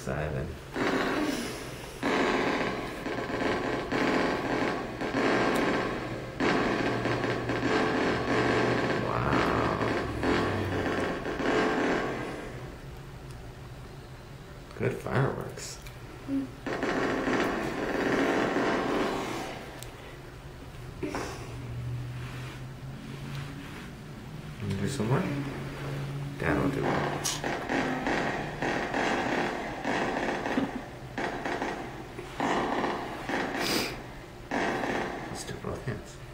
excited. Wow. Good fireworks. Do some more? Dad will do it. Let's do both hands.